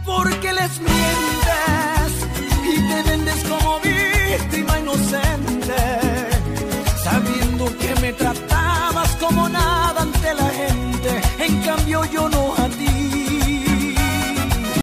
porque les mientes y te vendes como víctima inocente, sabiendo que me tratabas como nada ante la gente. En cambio yo no